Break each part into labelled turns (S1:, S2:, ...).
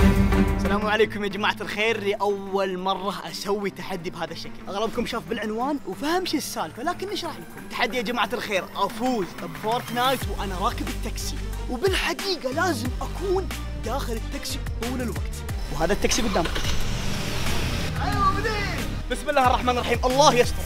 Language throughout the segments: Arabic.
S1: السلام عليكم يا جماعة الخير، لأول مرة أسوي تحدي بهذا الشكل. أغلبكم شاف بالعنوان وفهم شو السالفة، لكن نشرح لكم. تحدي يا جماعة الخير أفوز بفورتنايت وأنا راكب التاكسي، وبالحقيقة لازم أكون داخل التاكسي طول الوقت، وهذا التاكسي قدامك. أيوة مدير. بسم الله الرحمن الرحيم، الله يستر.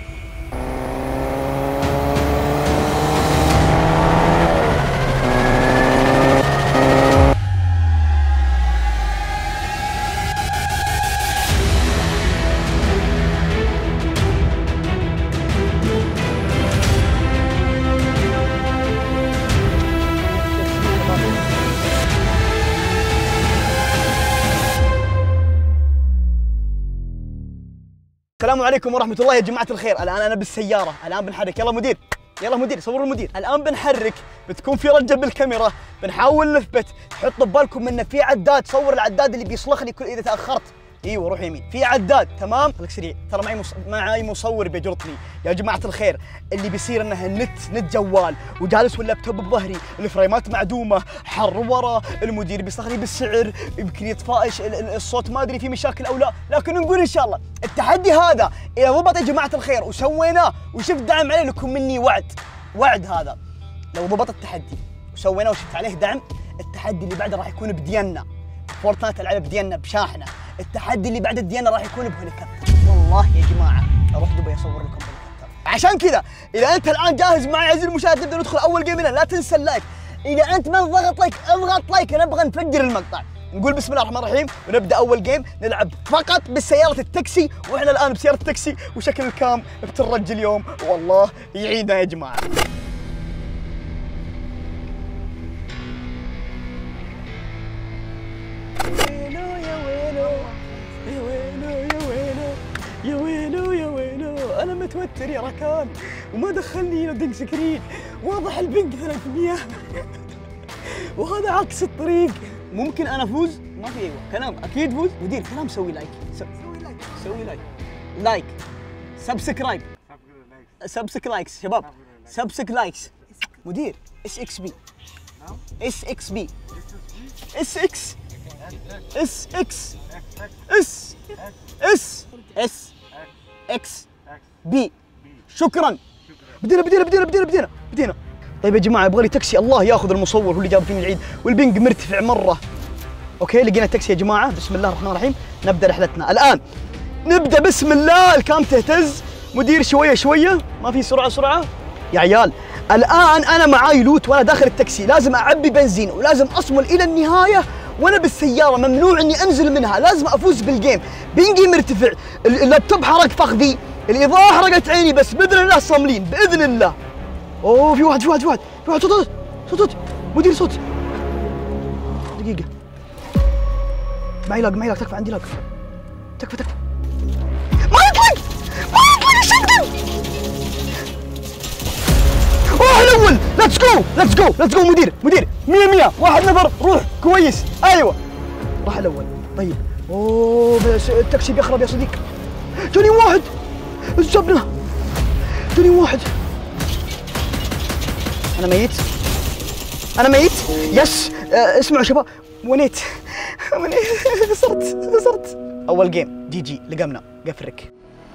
S1: السلام عليكم ورحمة الله يا جماعة الخير. الآن أنا بالسيارة، الآن بنحرك. يلا مدير، يلا مدير، صور المدير. الآن بنحرك، بتكون في رجة بالكاميرا، بنحاول نثبت. حطوا ببالكم إنه في عداد، صور العداد اللي بيصلخني إذا تأخرت. ايوه روح يمين، في عداد، تمام؟ خليك سريع، ترى معي مصور بيجرطني. يا جماعة الخير، اللي بيصير انه نت جوال وجالس واللابتوب بظهري، الفريمات معدومة، حر ورا، المدير بيصلخني بالسعر، يمكن يتفائش الصوت، ما ادري في مشاكل او لا، لكن نقول ان شاء الله التحدي هذا اذا ضبط يا جماعة الخير وسويناه وشفت دعم عليه، لكم مني وعد هذا. لو ضبط التحدي وسويناه وشفت عليه دعم، التحدي اللي بعده راح يكون بدينا. فورتنايت العب بدينا بشاحنة. التحدي اللي بعد الديانة راح يكون بهليكوبتر. والله يا جماعة اروح دبي اصور لكم بهليكوبتر. عشان كذا اذا انت الان جاهز معي عزيزي المشاهد، نبدا ندخل اول جيم لنا. لا تنسى اللايك، اذا انت ما ضغط لايك اضغط لايك، نبغى نفجر المقطع. نقول بسم الله الرحمن الرحيم ونبدا اول جيم. نلعب فقط بالسيارة التاكسي، واحنا الان بسيارة التاكسي، وشكل الكام بترج اليوم، والله يعيدنا يا جماعة. أنا متوتر يا ركان، وما دخلني لودنج سكرين، واضح البنك 300 وهذا عكس الطريق. ممكن أنا أفوز؟ ما في أيوة كلام، أكيد فوز. مدير كلام، سوي لايك، سوي لايك، سبسكرايب، لايكس شباب، لايكس. مدير اس اكس بي، اكس بي. شكرا. بدينا. طيب يا جماعه يبغى لي تاكسي، الله ياخذ المصور هو اللي جاب فيني العيد، والبنج مرتفع مره. اوكي لقينا تاكسي يا جماعه، بسم الله الرحمن الرحيم، نبدا رحلتنا الان. نبدا بسم الله. الكام تهتز مدير، شويه ما في سرعه يا عيال. الان انا معاي لوت وانا داخل التاكسي، لازم اعبي بنزين ولازم اصمل الى النهايه وانا بالسياره، ممنوع اني انزل منها، لازم افوز بالجيم. بنجي مرتفع، اللابتوب حرق فخذي، الاضاءه حرقت عيني، بس باذن الله صاملين باذن الله. اوه في واحد صوت مدير، صوت. دقيقه، معي لاج، تكفى عندي لاج، تكفى ما يطلق الشنطه. روح الاول، ليتس جو مدير 100 واحد نفر، روح كويس. ايوه راح الاول. طيب اوه بس التاكسي بيخرب يا صديق. جاني واحد، الزبنه، جاني واحد. انا ميت يس. اسمعوا شباب، ونيت خسرت. اول جيم جي لقمنا قفرك.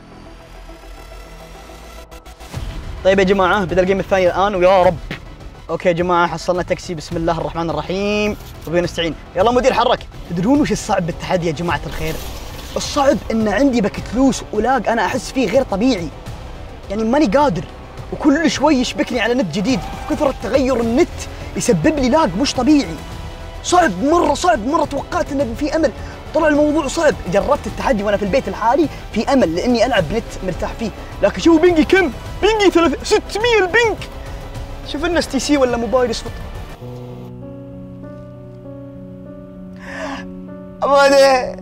S1: طيب يا جماعه بدا الجيم الثاني الان، ويا رب. اوكي يا جماعه حصلنا تاكسي، بسم الله الرحمن الرحيم، وبين نستعين. يلا مدير حرك. تدرون وش الصعب بالتحدي يا جماعه الخير؟ الصعب ان عندي بكتلوس ولاج، انا احس فيه غير طبيعي، يعني ماني قادر، وكل شوي يشبكني على نت جديد. كثرة تغير النت يسبب لي لاج مش طبيعي. صعب مره. توقعت انه في امل، طلع الموضوع صعب. جربت التحدي وانا في البيت الحالي، في امل لاني العب بنت مرتاح فيه، لكن شوفوا بنجي كم؟ بنجي 600 البنك. شوف لنا اس تي سي ولا موبايل يصفط. امانه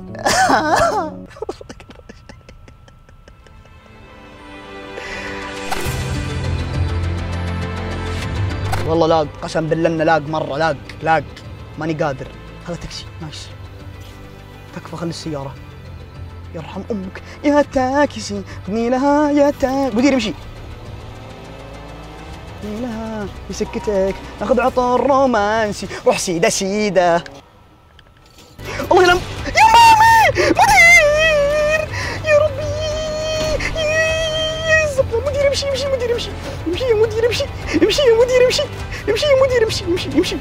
S1: والله لاج، قسم بالله انه لاج مره، لاج ماني قادر. هذا تاكسي نايس، تكفى خلي السياره. يرحم امك يا تاكسي، خذني لها يا تاكسي. مدير امشي. خذني لها بسكتك، ناخذ عطر رومانسي، روح سيده. الله يلم يا مامي مدير يا ربي يا الزبده مدير امشي امشي مدير امشي امشي يا مدير امشي امشي يا مدير امشي امشي يا مدير امشي امشي امشي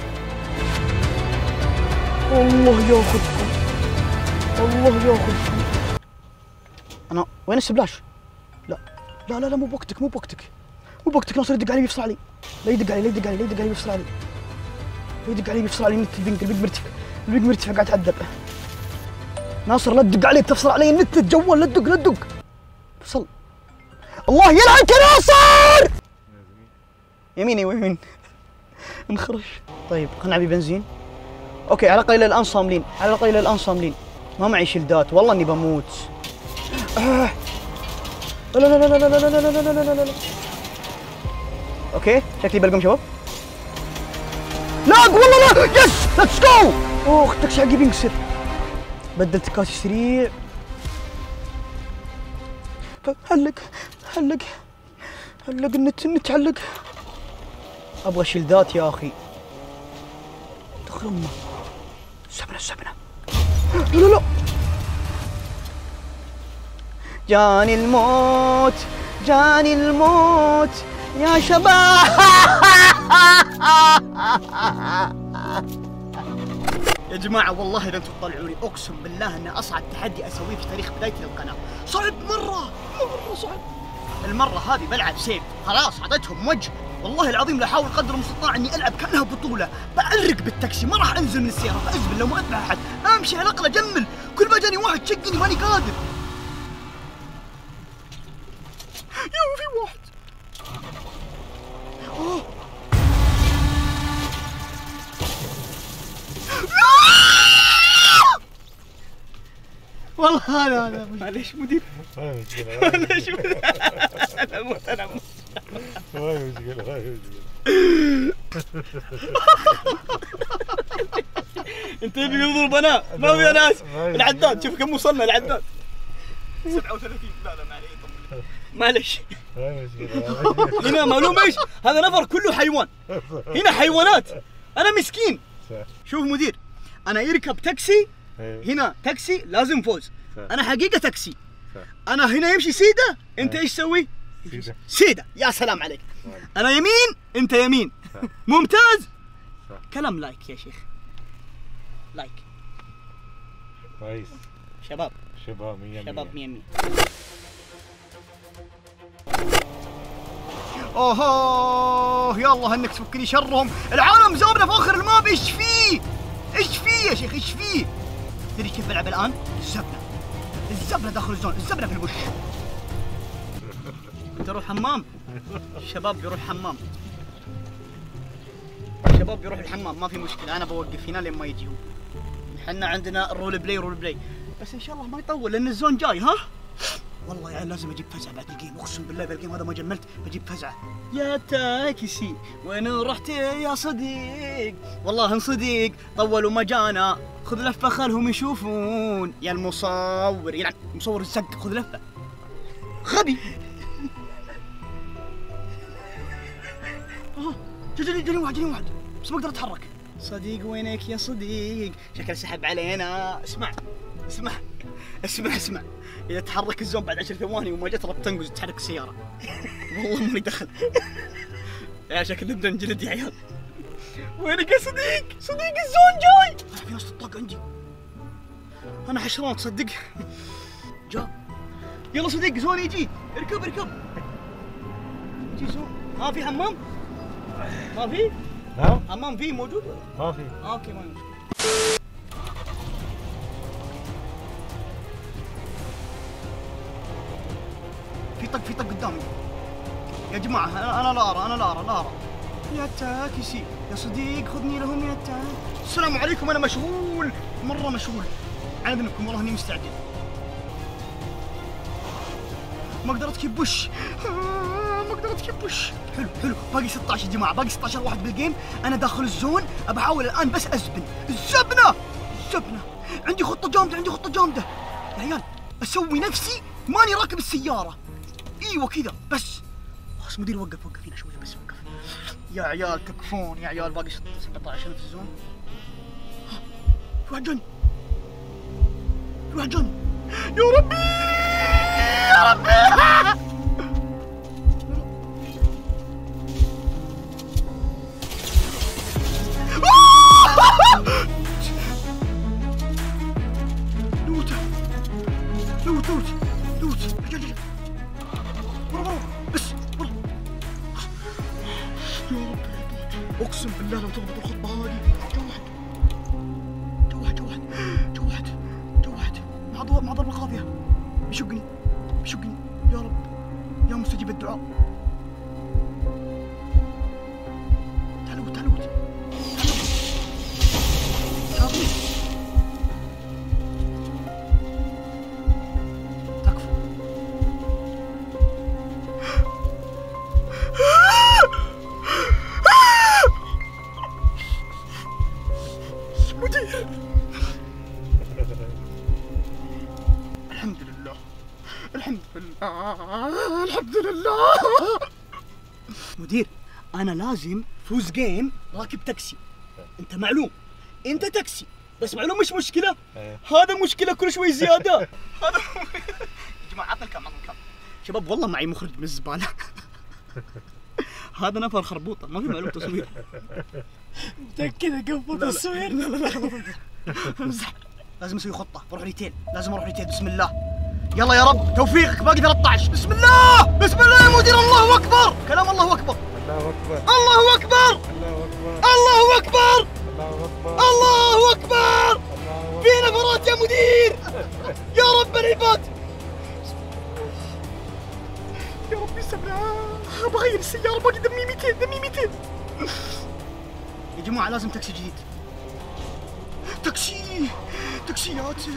S1: الله ياخذكم الله ياخذكم. انا وين السبلاش؟ لا لا لا لا مو بوقتك مو بوقتك مو بوقتك. ناصر يدق علي بيفصل علي. لا يدق علي لا يدق علي لا يدق علي بيفصل علي لا يدق علي بيفصل علي. النت البنك مرتفع البنك مرتفع قاعد اتعذب. ناصر لا تدق علي بتفصل علي النت الجوال لا تدق لا تدق. فصل. الله يلعنك يا ناصر. يمين ايوه يمين. انخرش. طيب خلنا نعبي بنزين. اوكي على الاقل الان صاملين على الاقل الان صاملين. ما معي شيلدات والله اني بموت. لا لا لا لا لا لا لا لا لا لا لا لا. اوكي شكلي بلقم شباب. لا والله لا يس ليتس جو. اوه التاكسي حقي بينكسر. بدلت كاسي سريع. علق علق علق النت علق. ابغى شيلدات يا اخي. دخل امه. السبنه لا لا لا. جاني الموت جاني الموت يا شباب. يا جماعة والله إذا أنتم تطلعوني أقسم بالله أن أصعب تحدي أسويه في تاريخ بدايتي للقناة. صعب مرة صعب. المرة هذه بلعب سيف خلاص أعطيتهم وجه. والله العظيم لا أحاول قدر المستطاع إني ألعب كأنها بطولة. بعرق بالتاكسي ما راح أنزل من السيارة فأزبل لو ما أتبع أحد. أمشي على الأقل أجمل. كل ما جاني واحد شقني ماني قادر. يا في واحد. أوه. والله هذا معليش مدير معليش مدير. انا اموت انا اموت. ما مشكلة ما مشكلة. انت يبي يضرب انا ما في ناس. العداد شوف كم وصلنا العداد 37. لا لا معليش هنا معلوم ايش هذا نفر كله حيوان. هنا حيوانات. انا مسكين. شوف مدير انا يركب تاكسي هنا تاكسي لازم فوز. انا حقيقه تاكسي. انا هنا يمشي سيده انت ايش تسوي؟ سيده. يا سلام عليك. انا يمين انت يمين. ممتاز. كلام لايك يا شيخ. لايك
S2: كويس.
S1: شباب
S2: 100
S1: شباب 100 اوه يا الله انك تفكني شرهم. العالم زابنا في اخر الماب. ايش فيه؟ ايش فيه يا شيخ ايش فيه؟ تدري كيف بلعب الان؟ الزبنه داخل الزون. الزبنه في البش. انت روح حمام. الشباب بيروح حمام. الشباب بيروح الحمام ما في مشكله. انا بوقف هنا لين ما يجي هو. احنا عندنا الرول بلاي بس ان شاء الله ما يطول لان الزون جاي. ها والله يا عيال لازم اجيب فزعه بعد الجيم. اقسم بالله بالجيم هذا ما جملت بجيب فزعه. يا تاكسي وين رحت يا صديق؟ والله انصدق طول وما جانا. خذ لفه خلهم يشوفون. يا المصور يلعن مصور الزق. خذ لفه غبي. جاني واحد بس ما اقدر اتحرك. صديق وينك يا صديق؟ شكله سحب علينا. اسمع اذا تحرك الزوم بعد 10 ثواني وما جت رب تنقز تحرك السياره. والله ماني دخل. يا شكل نبدا نجلد يا عيال. وينك يا صديق؟ الزون جاي. في ناس تطاق عندي. انا حشران تصدق. جاء. يلا صديق زون يجي. اركب يجي زون. ما في حمام؟ ما في؟
S2: نعم
S1: حمام فيه موجود؟
S2: ما في.
S1: اوكي ما مشكلة. في طق قدامي يا جماعة. أنا لا أرى. يا تاكسي يا صديق خذني لهم يا تاكسي. السلام عليكم أنا مشغول مرة مشغول. على ذنبكم والله إني مستعجل. ما أقدر أركب بوش. حلو باقي 16 يا جماعة. باقي 16 واحد بالجيم. أنا داخل الزون أبحاول الآن بس أزبن. الزبنة عندي خطة جامدة يا عيال. أسوي نفسي ماني راكب السيارة. ايوه كذا بس. خلاص مدير وقف هنا شويه بس وقف. يا عيال تكفون يا عيال. باقي 17 في الزون. في واحد جاني في واحد جاني. يا ربي يا ربي. لوت لوت لوت لوت. ورا بس ورا. يا رب اقسم بالله لو تضبط الخطبه هذه. جو واحد مع ضربه قاضيه بيشقني يا رب يا مستجيب الدعاء. تعالوا تكفى. مدير الحمد لله. مدير انا لازم فوز جيم راكب تاكسي. انت معلوم انت تاكسي بس معلوم مش مشكله. هذا مشكله كل شوي زياده. هذا يا جماعه عطنا الكام شباب والله معي مخرج من الزباله. هذا نفر خربوطه ما في معلوم تصوير.
S3: متأكد قبل التصوير؟
S1: لا امزح. لازم اسوي خطه بروح ريتيل. لازم اروح ريتيل. بسم الله يلا يا رب توفيقك. باقي 13. بسم الله يا مدير. الله اكبر. كلام الله اكبر. الله اكبر. الله اكبر. الله اكبر. في نفرات يا مدير. يا رب العباد. يا ربي سبحان. بغير السياره باقي دمي 200. يا جماعه لازم تاكسي جديد. تاكسياتي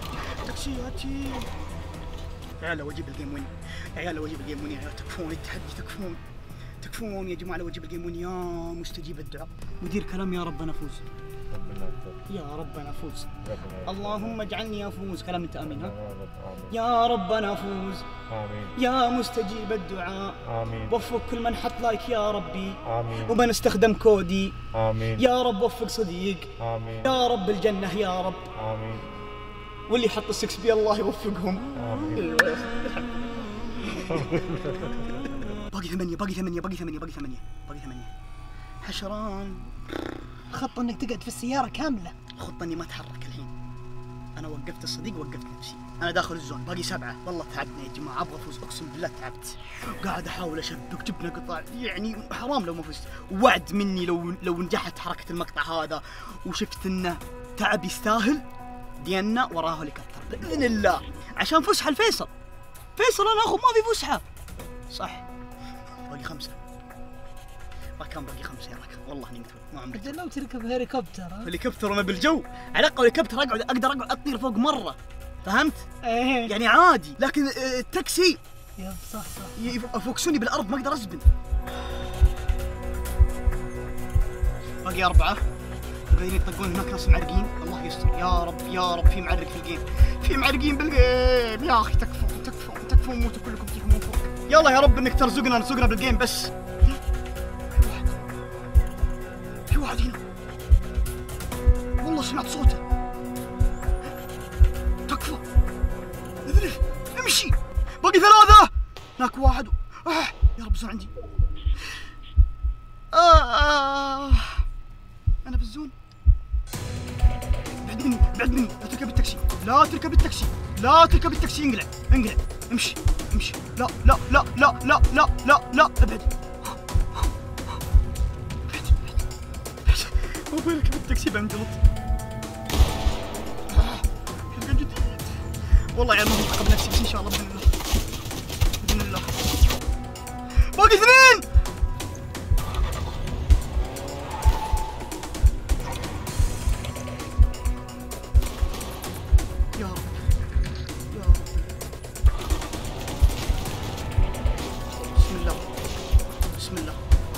S1: يا عيال لو اجيب الجيم وين. يا عيال تكفون التحدي. تكفون يا جماعه لو اجيب الجيم وين. يا مستجيب الدعاء. مدير كلام يا رب انا افوز. يا رب انا افوز. اللهم اجعلني افوز. كلام انت امين ها. يا رب انا افوز.
S2: امين.
S1: يا مستجيب الدعاء.
S2: امين.
S1: وفق كل من حط لايك يا ربي.
S2: امين.
S1: ومن استخدم كودي.
S2: امين.
S1: يا رب وفق صديق.
S2: امين.
S1: يا رب الجنه يا رب.
S2: امين.
S1: واللي حط السكس بي الله يوفقهم.
S2: امين.
S1: باقي 8 حشران.
S3: خطة انك تقعد في السيارة كاملة.
S1: الخطة اني ما اتحرك الحين. انا وقفت الصديق وقفت نفسي. انا داخل الزون باقي 7. والله تعبنا يا جماعة ابغى افوز اقسم بالله تعبت. قاعد احاول اشبك جبنا قطع يعني حرام لو ما فزت. وعد مني لو نجحت حركة المقطع هذا وشفت انه تعب يستاهل دينا وراه هليكوبتر باذن الله عشان فسحة الفيصل. انا اخو ما في فسحة صح. باقي 5. رقم باقي 5 يا رقم والله اني متوقع ما عمري.
S3: لو تركب هليكوبتر.
S1: هليكوبتر وانا بالجو على الاقل هليكوبتر اقدر اقعد اطير فوق مره فهمت؟
S3: ايه
S1: يعني عادي لكن التاكسي
S3: يب صح
S1: يفوكسوني بالارض ما اقدر اسبن. باقي 4 قاعدين يطقون هناك ناس معرقين. الله يستر يا رب في معرق في الجيم. في معرقين بالجيم يا اخي. تكفون موتوا كلكم تكفون فوق. يلا يا رب انك ترزقنا بالجيم بس. في واحد هنا والله سمعت صوته. تكفى اذرف امشي. باقي 3. هناك واحد. يا رب زون عندي. انا بالزون. بعد مني لا تركب التاكسي. انقلع امشي. لا ابعد. مو بركب التاكسي بنجلط. حلقة جديد والله يا ما انتقم نفسي بس ان شاء الله باذن الله. باقي 2. يا رب بسم الله.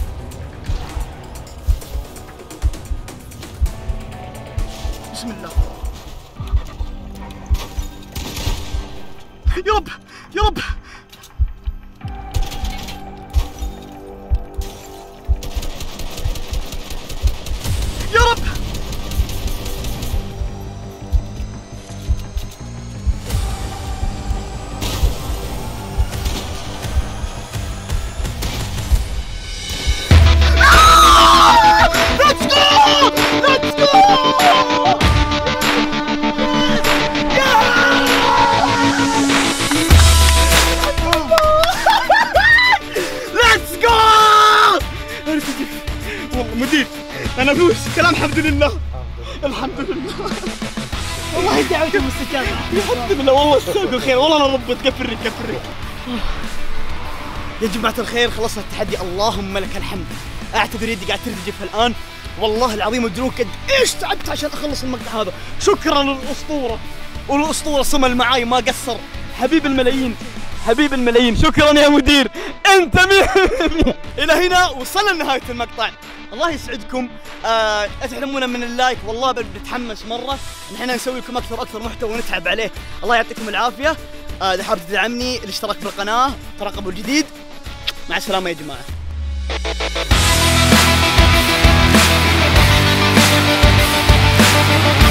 S1: يا رب يا رب. انا افوز كلام الحمد لله. الحمد لله
S3: والله دعوتي مستجابة.
S1: الحمد لله والله استاذ الخير والله انا ربط كفري. يا جماعة الخير خلصنا التحدي اللهم لك الحمد. اعتذر يدي قاعد ترتجف الان والله العظيم ودرون قد ايش تعبت عشان اخلص المقطع هذا. شكرا للاسطورة والاسطورة صمل معاي ما قصر. حبيب الملايين شكرا يا مدير انت الى هنا وصلنا لنهاية المقطع. الله يسعدكم. اتعلمونا من اللايك والله بنتحمس مرة نحن نسوي لكم اكثر محتوى ونتعب عليه. الله يعطيكم العافية. اذا حاب تدعمني الاشتراك بالقناة ترقبوا الجديد. مع السلامة يا جماعة.